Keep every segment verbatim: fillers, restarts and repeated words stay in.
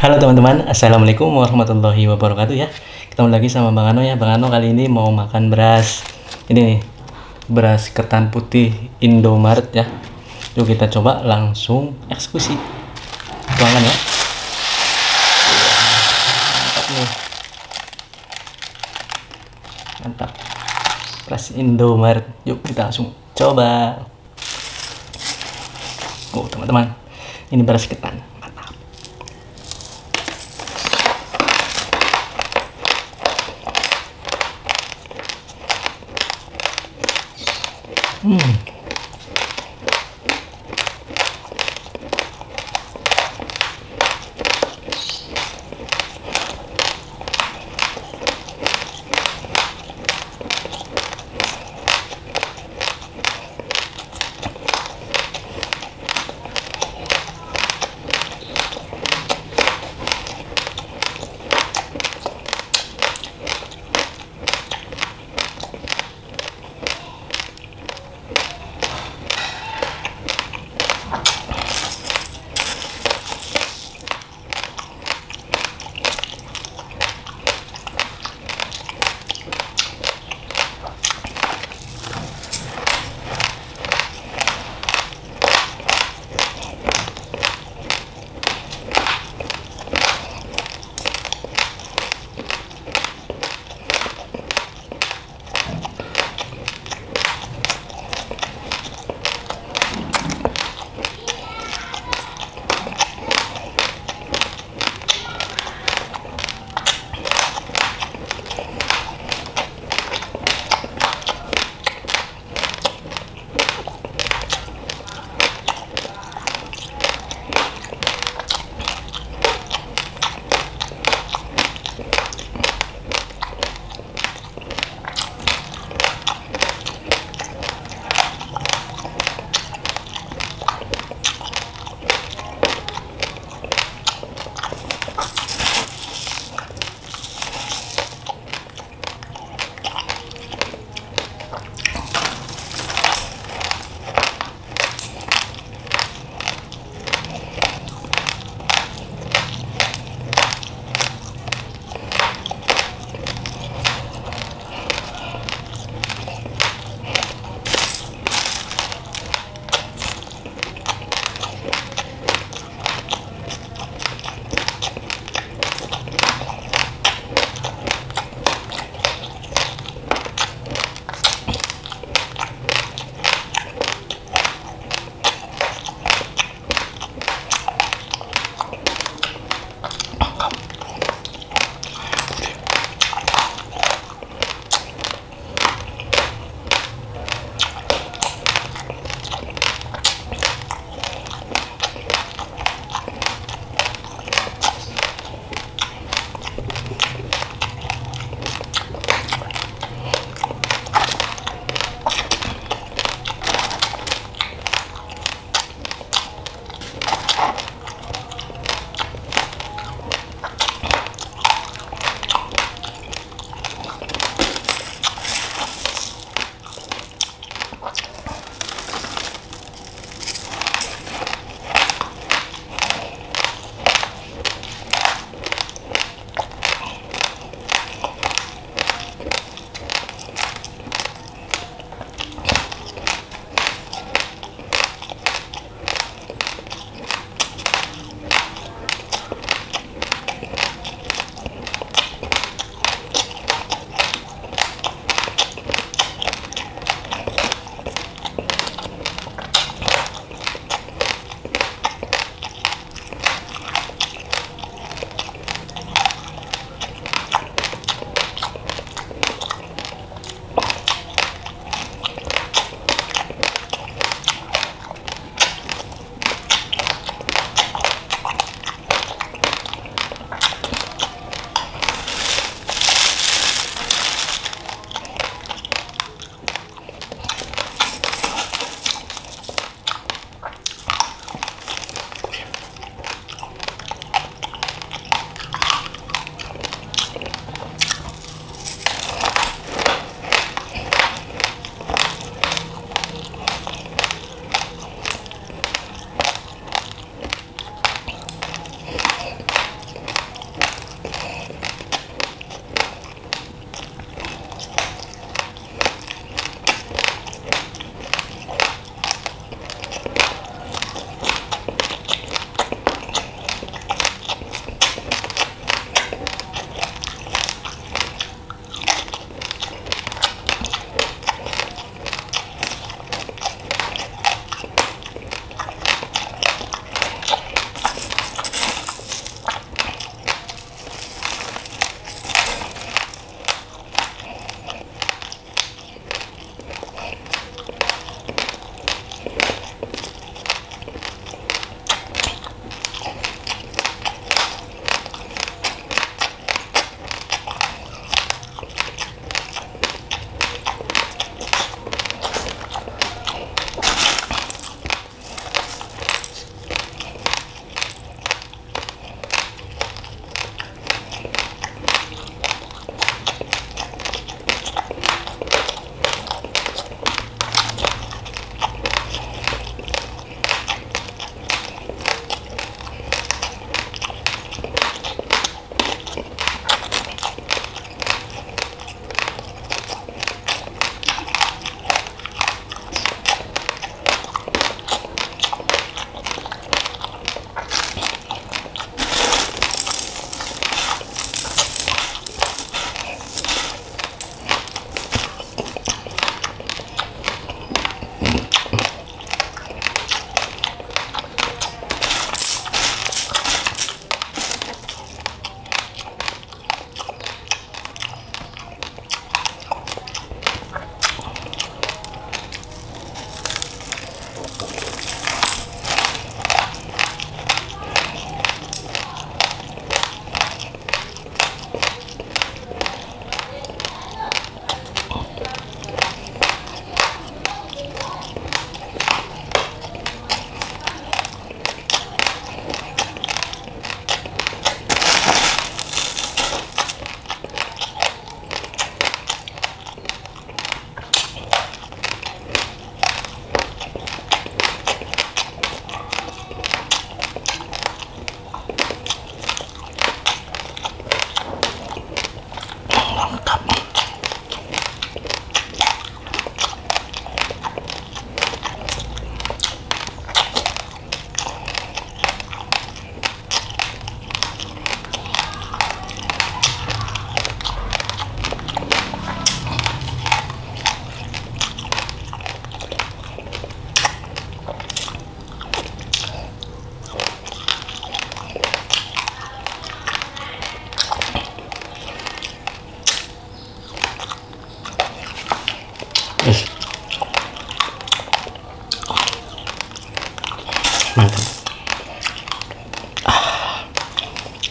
Halo teman-teman, assalamualaikum warahmatullahi wabarakatuh ya. Ketemu lagi sama Bang Ano ya. Bang Ano kali ini mau makan beras ini nih, beras ketan putih Indomaret ya. Yuk kita coba langsung eksekusi. Tuangan ya. Mantap nih. Mantap. Beras Indomaret. Yuk kita langsung coba. Oh teman-teman, ini beras ketan. Hmm.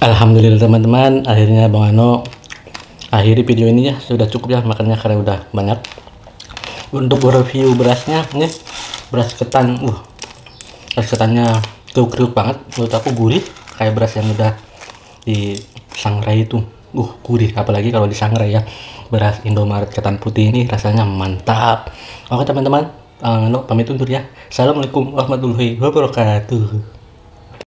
Alhamdulillah teman-teman, akhirnya Bang Ano akhiri video ini ya. Sudah cukup ya makannya karena udah banyak. Untuk review berasnya, nih beras ketan. Uh, beras ketannya kriuk-kriuk banget. Menurut aku gurih, kayak beras yang udah disangrai itu. Uh, gurih. Apalagi kalau disangrai ya. Beras Indomaret ketan putih ini rasanya mantap. Oke teman-teman, Bang Ano pamit undur ya. Assalamualaikum warahmatullahi wabarakatuh.